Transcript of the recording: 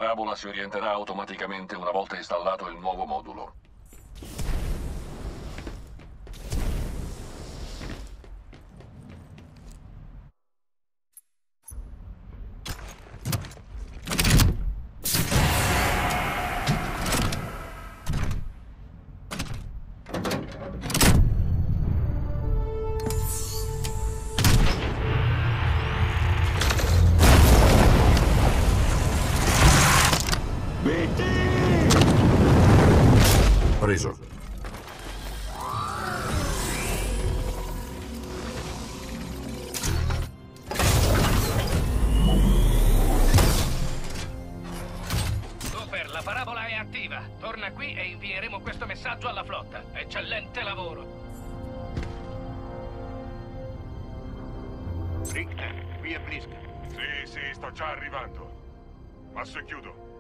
parabola si orienterà automaticamente una volta installato il nuovo modulo. Preso. Cooper, la parabola è attiva. Torna qui e invieremo questo messaggio alla flotta. Eccellente lavoro. Richter, qui è Blisk. Sì, sto già arrivando. Passo e chiudo.